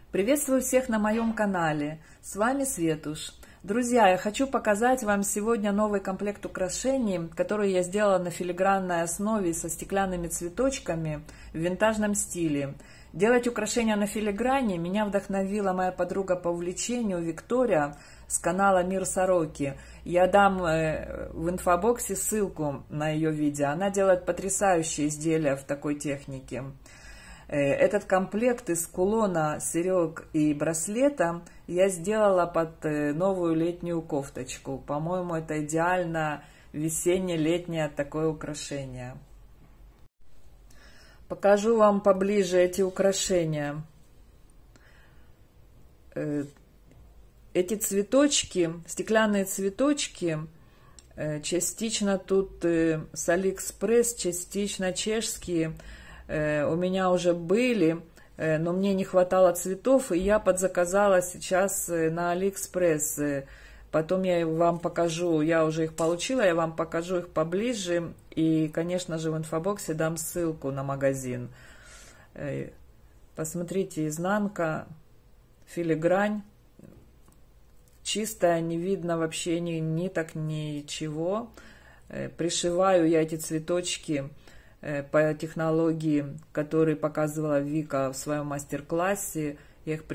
Приветствую всех на моем канале. С вами Светуш. Друзья, я хочу показать вам сегодня новый комплект украшений, который я сделала на филигранной основе со стеклянными цветочками в винтажном стиле. Делать украшения на филигране меня вдохновила моя подруга по увлечению Виктория с канала Мир Сороки. Я дам в инфобоксе ссылку на ее видео. Она делает потрясающие изделия в такой технике. Этот комплект из кулона, серег и браслета я сделала под новую летнюю кофточку. По-моему, это идеально весенне-летнее такое украшение. Покажу вам поближе эти украшения. Эти цветочки, стеклянные цветочки, частично тут с Алиэкспресс, частично чешские, у меня уже были, но мне не хватало цветов, и я подзаказала сейчас на Алиэкспресс. Потом я вам покажу, я уже их получила, я вам покажу их поближе. И, конечно же, в инфобоксе дам ссылку на магазин. Посмотрите, изнанка, филигрань. Чистая, не видно вообще ни ниток, ничего. Пришиваю я эти цветочки по технологии, которую показывала Вика в своем мастер-классе. Я их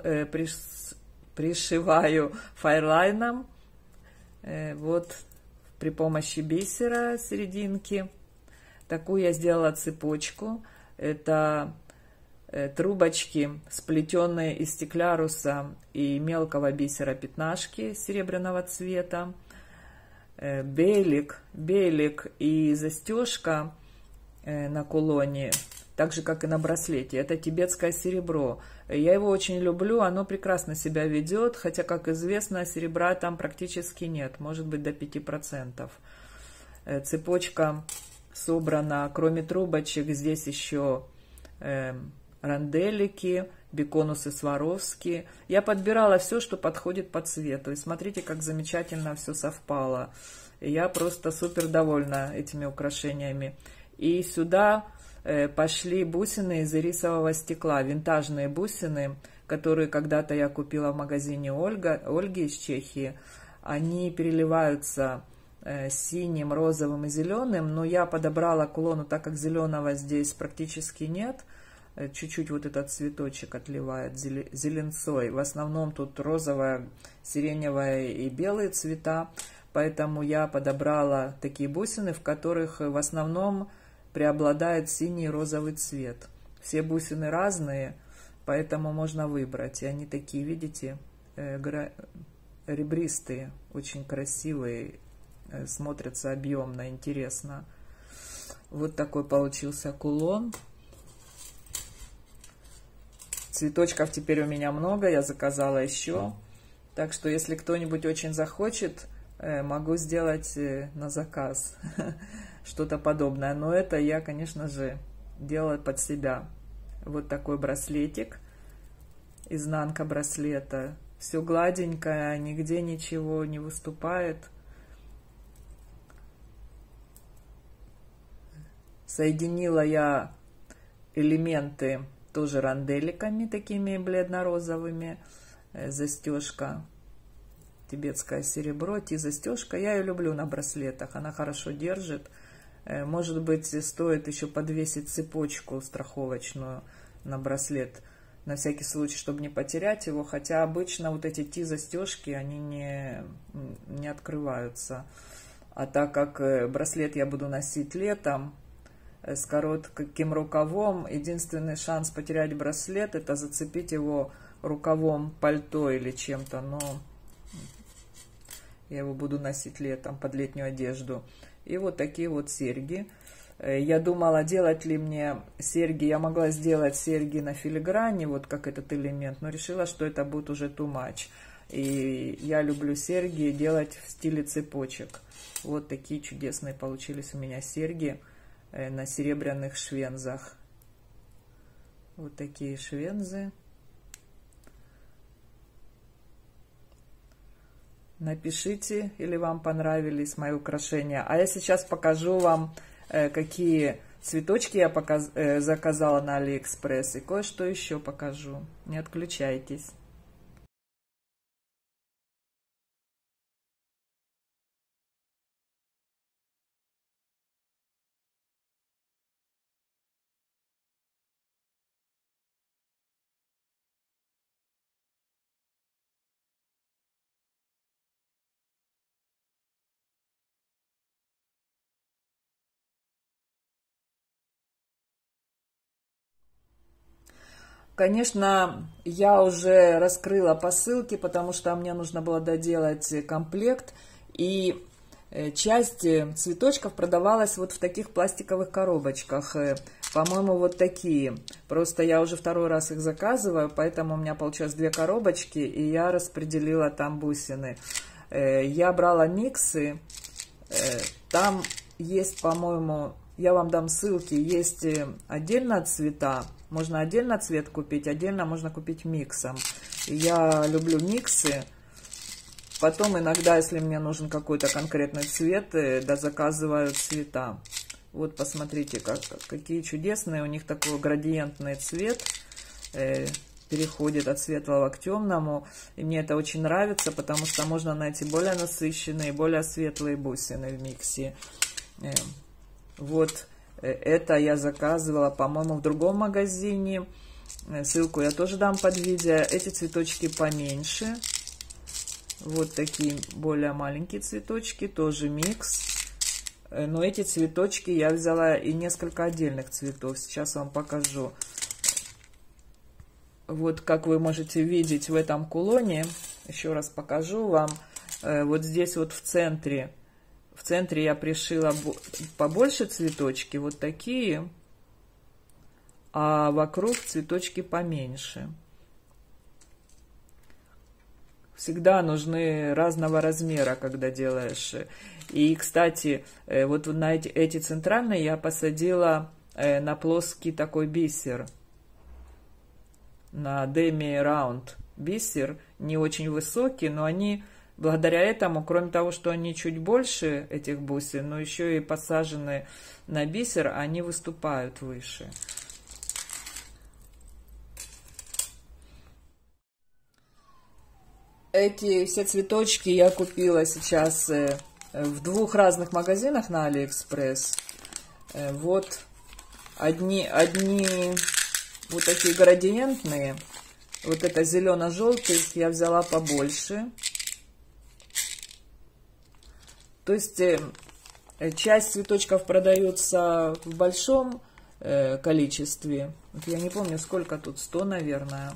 пришиваю файлайном, вот при помощи бисера серединки. Такую я сделала цепочку. Это трубочки, сплетенные из стекляруса и мелкого бисера пятнашки серебряного цвета. Белик и застежка на кулоне, так же как и на браслете, это тибетское серебро. Я его очень люблю, оно прекрасно себя ведет, хотя, как известно, серебра там практически нет, может быть до 5%. Цепочка собрана, кроме трубочек, здесь еще ранделики, беконусы Сваровски. Я подбирала все, что подходит по цвету, и смотрите, как замечательно все совпало. Я просто супер довольна этими украшениями. И сюда пошли бусины из ирисового стекла, винтажные бусины, которые когда-то я купила в магазине Ольги из Чехии. Они переливаются синим, розовым и зеленым, но я подобрала кулону, так как зеленого здесь практически нет. Чуть-чуть вот этот цветочек отливает зеленцой. В основном тут розовая, сиреневая и белые цвета. Поэтому я подобрала такие бусины, в которых в основном преобладает синий и розовый цвет. Все бусины разные, поэтому можно выбрать. И они такие, видите, ребристые, очень красивые, смотрятся объемно, интересно. Вот такой получился кулон. Цветочков теперь у меня много, я заказала еще. Так что, если кто-нибудь очень захочет, могу сделать на заказ что-то подобное. Но это я, конечно же, делаю под себя. Вот такой браслетик. Изнанка браслета. Все гладенькое, нигде ничего не выступает. Соединила я элементы тоже ранделиками, такими бледно-розовыми. Застежка. Тибетское серебро, застежка. Я ее люблю на браслетах, она хорошо держит. Может быть, стоит еще подвесить цепочку страховочную на браслет, на всякий случай, чтобы не потерять его. Хотя обычно вот эти застежки, они не открываются. А так как браслет я буду носить летом с коротким рукавом, единственный шанс потерять браслет — это зацепить его рукавом пальто или чем-то. Но я его буду носить летом под летнюю одежду. И вот такие вот серьги. Я думала, делать ли мне серьги. Я могла сделать серьги на филигране, вот как этот элемент, но решила, что это будет уже too much. И я люблю серьги делать в стиле цепочек. Вот такие чудесные получились у меня серьги на серебряных швензах. Вот такие швензы. Напишите, или вам понравились мои украшения. А я сейчас покажу вам, какие Цветочки я заказала на Алиэкспресс. И кое-что еще покажу. Не отключайтесь. Конечно, я уже раскрыла посылки, потому что мне нужно было доделать комплект. И часть цветочков продавалась вот в таких пластиковых коробочках. По-моему, вот такие. Просто я уже второй раз их заказываю, поэтому у меня получилось 2 коробочки, и я распределила там бусины. Я брала миксы. Там есть, по-моему, я вам дам ссылки, есть отдельно цвета. Можно отдельно цвет купить, отдельно можно купить миксом. Я люблю миксы. Потом иногда, если мне нужен какой-то конкретный цвет, да, заказываю цвета. Вот посмотрите, какие чудесные. У них такой градиентный цвет. Переходит от светлого к темному. И мне это очень нравится, потому что можно найти более насыщенные, более светлые бусины в миксе. Вот. Это я заказывала, по-моему, в другом магазине. Ссылку я тоже дам под видео. Эти цветочки поменьше. Вот такие более маленькие цветочки. Тоже микс. Но эти цветочки я взяла и несколько отдельных цветов. Сейчас вам покажу. Вот как вы можете видеть в этом кулоне. Еще раз покажу вам. Вот здесь вот в центре. В центре я пришила побольше цветочки, вот такие, а вокруг цветочки поменьше. Всегда нужны разного размера, когда делаешь. И, кстати, вот на эти центральные я посадила на плоский такой бисер. На Demi Round бисер, не очень высокий, но они... Благодаря этому, кроме того, что они чуть больше этих бусин, но еще и посажены на бисер, они выступают выше. Эти все цветочки я купила сейчас в 2 разных магазинах на Алиэкспресс. Вот одни вот такие градиентные. Вот это зелено-желтый я взяла побольше. То есть часть цветочков продается в большом количестве. Вот я не помню, сколько тут, 100, наверное.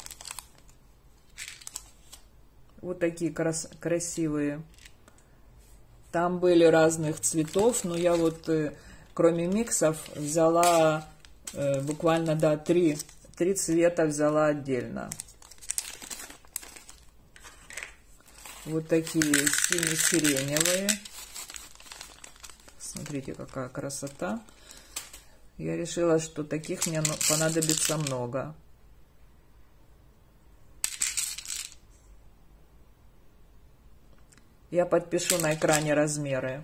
Вот такие красивые. Там были разных цветов, но я вот, кроме миксов, взяла буквально, да, 3 цвета взяла отдельно. Вот такие сине-сиреневые. Смотрите, какая красота. Я решила, что таких мне понадобится много. Я подпишу на экране размеры.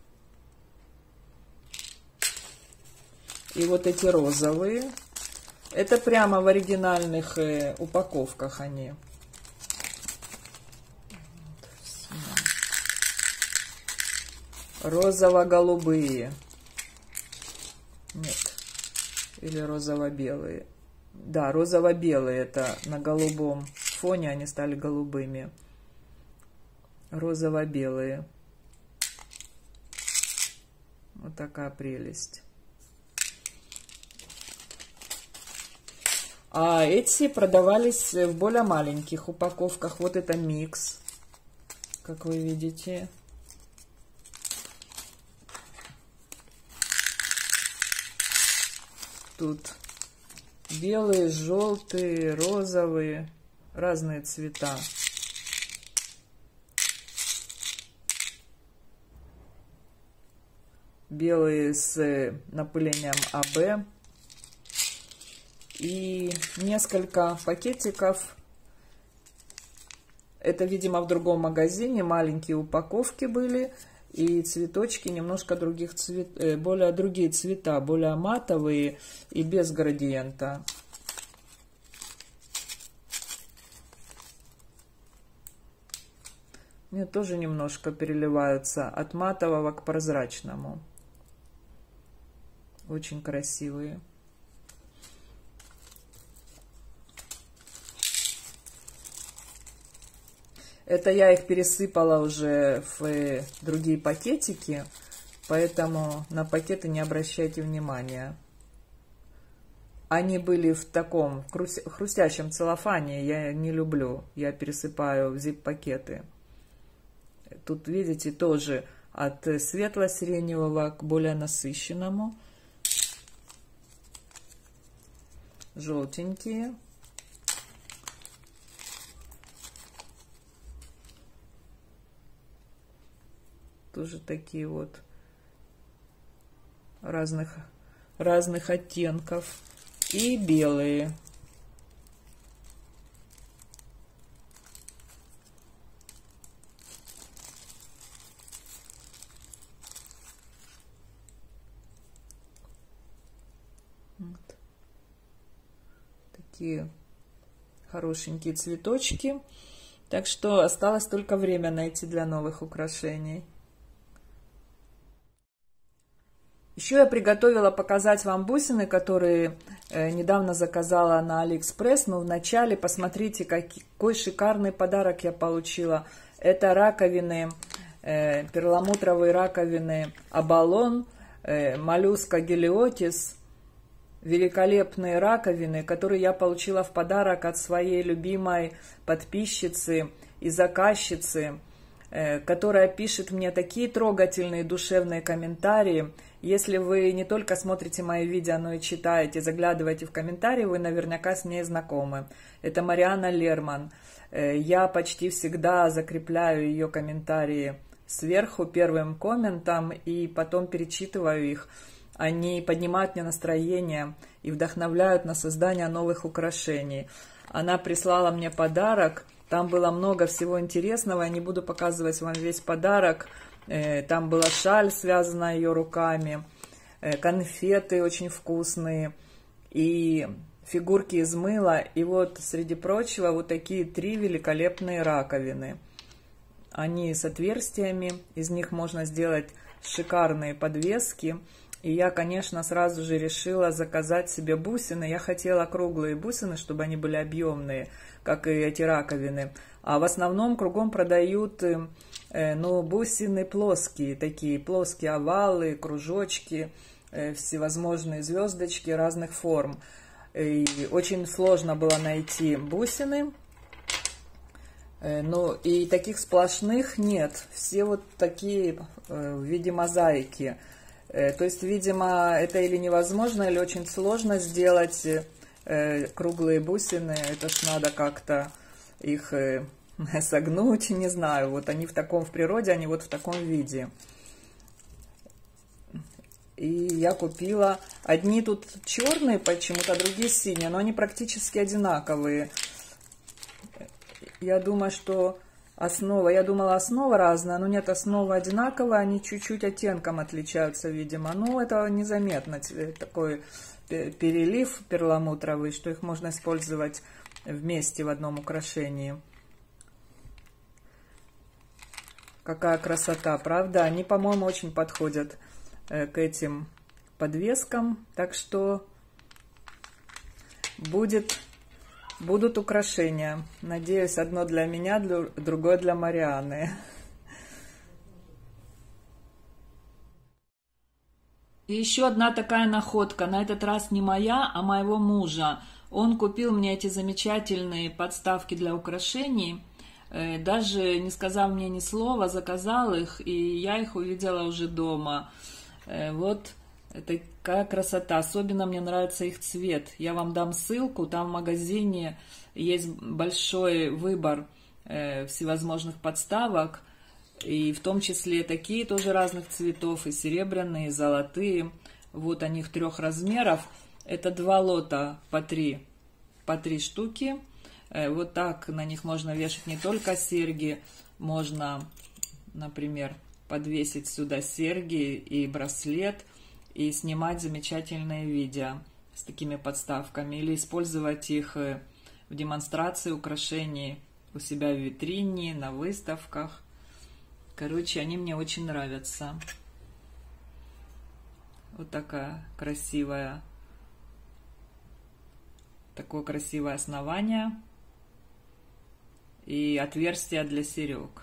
И вот эти розовые. Это прямо в оригинальных упаковках они. Розово-голубые. Нет. Или розово-белые. Да, розово-белые. Это на голубом фоне они стали голубыми. Розово-белые. Вот такая прелесть. А эти продавались в более маленьких упаковках. Вот это микс, как вы видите. Тут белые, желтые, розовые, разные цвета. Белые с напылением АБ. И несколько пакетиков. Это, видимо, в другом магазине. Маленькие упаковки были. И цветочки немножко более другие цвета, более матовые и без градиента. Мне тоже немножко переливаются от матового к прозрачному. Очень красивые. Это я их пересыпала уже в другие пакетики, поэтому на пакеты не обращайте внимания. Они были в таком хрустящем целлофане, я не люблю. Я пересыпаю в зип-пакеты. Тут, видите, тоже от светло-сиреневого к более насыщенному. Желтенькие. Тоже такие вот разных оттенков. И белые. Вот. Такие хорошенькие цветочки. Так что осталось только время найти для новых украшений. Еще я приготовила показать вам бусины, которые недавно заказала на Алиэкспресс. Но вначале посмотрите, какой шикарный подарок я получила. Это раковины, перламутровые раковины Абалон, моллюска Гелиотис. Великолепные раковины, которые я получила в подарок от своей любимой подписчицы и заказчицы, которая пишет мне такие трогательные душевные комментарии. Если вы не только смотрите мои видео, но и читаете, заглядываете в комментарии, вы наверняка с ней знакомы. Это Мариана Лерман. Я почти всегда закрепляю ее комментарии сверху первым комментом и потом перечитываю их. Они поднимают мне настроение и вдохновляют на создание новых украшений. Она прислала мне подарок. Там было много всего интересного. Я не буду показывать вам весь подарок. Там была шаль, связанная ее руками, конфеты очень вкусные и фигурки из мыла. И вот, среди прочего, вот такие 3 великолепные раковины. Они с отверстиями, из них можно сделать шикарные подвески. И я, конечно, сразу же решила заказать себе бусины. Я хотела круглые бусины, чтобы они были объемные, как и эти раковины. А в основном кругом продают бусины плоские, такие плоские овалы, кружочки, всевозможные звездочки разных форм. И очень сложно было найти бусины. И таких сплошных нет. Все вот такие в виде мозаики. То есть, видимо, это или невозможно, или очень сложно сделать круглые бусины. Это ж надо как-то их согнуть, не знаю. Вот они в природе, они вот в таком виде. И я купила. Одни тут черные почему-то, другие синие, но они практически одинаковые. Я думаю, что я думала, основа разная, но нет, основа одинаковая, они чуть-чуть оттенком отличаются, видимо. Ну, это незаметно, такой перелив перламутровый, что их можно использовать вместе в одном украшении. Какая красота, правда? Они, по-моему, очень подходят к этим подвескам, так что будут украшения. Надеюсь, одно для меня, другое для Марианы. И еще одна такая находка. На этот раз не моя, а моего мужа. Он купил мне эти замечательные подставки для украшений. Даже не сказав мне ни слова, заказал их, и я их увидела уже дома. Вот такая красота. Особенно мне нравится их цвет. Я вам дам ссылку. Там в магазине есть большой выбор всевозможных подставок. И в том числе такие тоже разных цветов. И серебряные, и золотые. Вот они в 3 размеров. Это 2 лота по 3 штуки. Вот так на них можно вешать не только серьги. Можно, например, подвесить сюда серьги и браслет и снимать замечательные видео с такими подставками или использовать их в демонстрации украшений у себя в витрине, на выставках. Короче, они мне очень нравятся. Вот такая красивая, такое красивое основание и отверстие для серег.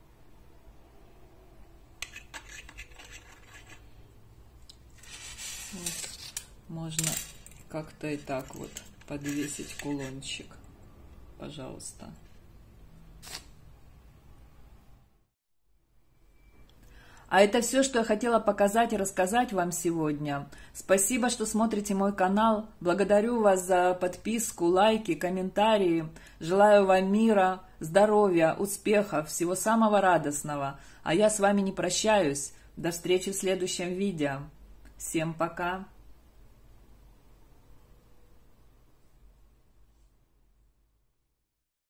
Вот. Можно как-то и так вот подвесить кулончик, пожалуйста. А это все, что я хотела показать и рассказать вам сегодня. Спасибо, что смотрите мой канал. Благодарю вас за подписку, лайки, комментарии. Желаю вам мира, здоровья, успехов, всего самого радостного. А я с вами не прощаюсь. До встречи в следующем видео. Всем пока!